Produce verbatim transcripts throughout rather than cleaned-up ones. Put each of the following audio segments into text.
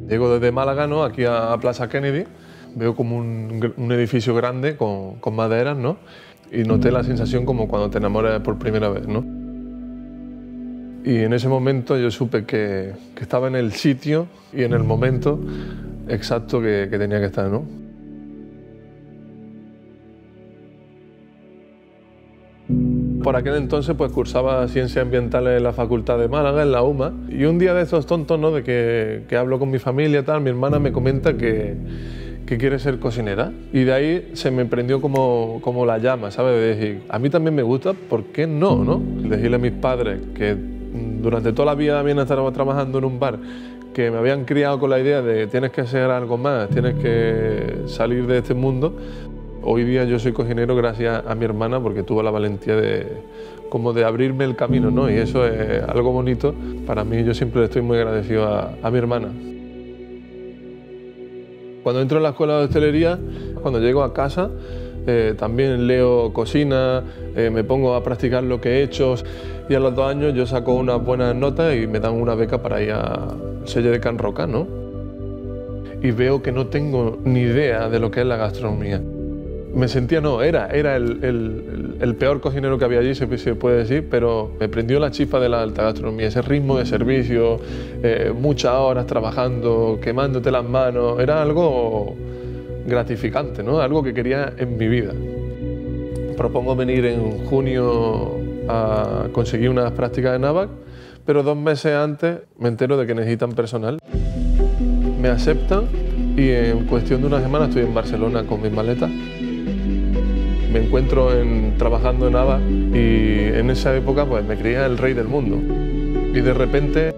Llego desde Málaga, ¿no?, aquí a Plaza Kennedy, veo como un, un edificio grande con, con maderas, ¿no?, y noté la sensación como cuando te enamoras por primera vez, ¿no? Y en ese momento yo supe que, que estaba en el sitio y en el momento exacto que, que tenía que estar, ¿no? Por aquel entonces pues cursaba Ciencias Ambientales en la Facultad de Málaga, en la U M A, y un día de estos tontos, ¿no?, de que, que hablo con mi familia y tal, mi hermana me comenta que, que quiere ser cocinera, y de ahí se me prendió como, como la llama, ¿sabes? De decir, a mí también me gusta, ¿por qué no, no? Decirle a mis padres que durante toda la vida habían estado trabajando en un bar, que me habían criado con la idea de tienes que hacer algo más, tienes que salir de este mundo. Hoy día yo soy cocinero gracias a mi hermana porque tuvo la valentía de, como de abrirme el camino, ¿no? Y eso es algo bonito. Para mí, yo siempre le estoy muy agradecido a, a mi hermana. Cuando entro en la escuela de hostelería, cuando llego a casa, eh, también leo cocina, eh, me pongo a practicar lo que he hecho, y a los dos años yo saco unas buenas notas y me dan una beca para ir al sello de Can Roca, ¿no? Y veo que no tengo ni idea de lo que es la gastronomía. Me sentía, no, era, era el, el, el peor cocinero que había allí, se puede decir, pero me prendió la chispa de la alta gastronomía, ese ritmo de servicio, eh, muchas horas trabajando, quemándote las manos, era algo gratificante, ¿no? Algo que quería en mi vida. Propongo venir en junio a conseguir unas prácticas en ABAC, pero dos meses antes me entero de que necesitan personal. Me aceptan y en cuestión de una semana estoy en Barcelona con mis maletas. Me encuentro en, trabajando en ABAC y en esa época pues me creía el rey del mundo. Y de repente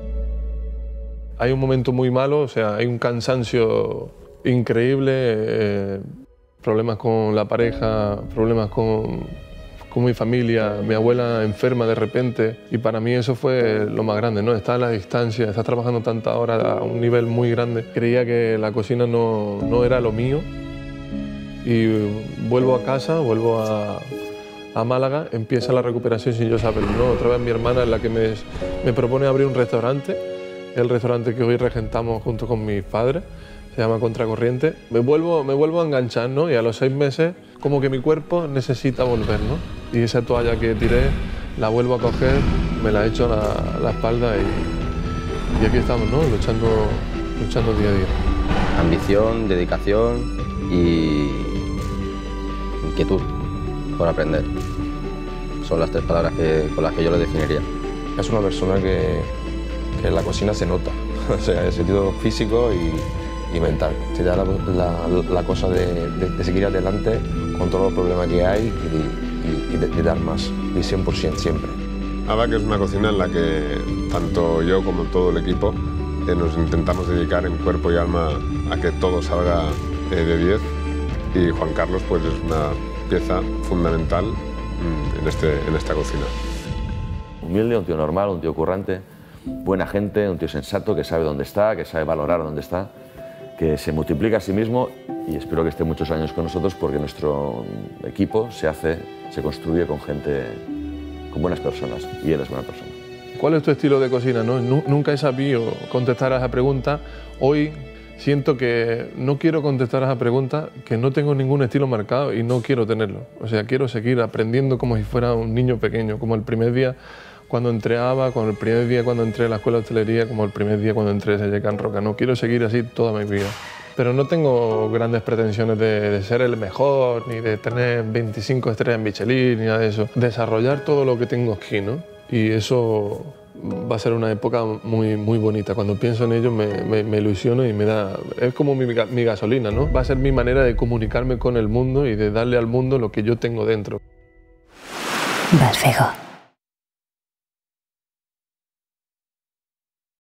hay un momento muy malo, o sea, hay un cansancio increíble, eh, problemas con la pareja, problemas con, con mi familia, mi abuela enferma de repente, y para mí eso fue lo más grande, ¿no? Estar a la distancia, estar trabajando tantas horas a un nivel muy grande. Creía que la cocina no, no era lo mío. Y vuelvo a casa, vuelvo a, a Málaga, empieza la recuperación sin yo saberlo, ¿no? Otra vez mi hermana es la que me, me propone abrir un restaurante, el restaurante que hoy regentamos junto con mis padres, se llama Contracorriente. Me vuelvo, me vuelvo a enganchar, ¿no? Y a los seis meses como que mi cuerpo necesita volver, ¿no? Y esa toalla que tiré la vuelvo a coger, me la echo a la, la espalda y, y aquí estamos, ¿no? Luchando, luchando día a día. Ambición, dedicación y inquietud por aprender. Son las tres palabras que, con las que yo lo definiría. Es una persona que, que en la cocina se nota, o sea, en el sentido físico y, y mental. Se da la, la, la cosa de, de, de seguir adelante con todos los problemas que hay y, y, y de, de dar más, y cien por cien siempre. ABAC es una cocina en la que tanto yo como todo el equipo eh, nos intentamos dedicar en cuerpo y alma a que todo salga eh, de diez. Y Juan Carlos pues, es una pieza fundamental mmm, en, este, en esta cocina. Humilde, un tío normal, un tío currante, buena gente, un tío sensato que sabe dónde está, que sabe valorar dónde está, que se multiplica a sí mismo y espero que esté muchos años con nosotros porque nuestro equipo se hace, se construye con gente, con buenas personas y él es buena persona. ¿Cuál es tu estilo de cocina? ¿No? Nunca he sabido contestar a esa pregunta. Hoy siento que no quiero contestar a esa pregunta, que no tengo ningún estilo marcado y no quiero tenerlo. O sea, quiero seguir aprendiendo como si fuera un niño pequeño, como el primer día cuando entré a ABAC, como el primer día cuando entré a la escuela de hostelería, como el primer día cuando entré a sello de Can Roca. No quiero seguir así toda mi vida. Pero no tengo grandes pretensiones de, de ser el mejor, ni de tener veinticinco estrellas en Michelin, ni nada de eso. Desarrollar todo lo que tengo aquí, ¿no? Y eso va a ser una época muy, muy bonita. Cuando pienso en ello me, me, me ilusiono y me da... Es como mi, mi gasolina, ¿no? Va a ser mi manera de comunicarme con el mundo y de darle al mundo lo que yo tengo dentro. Valfego.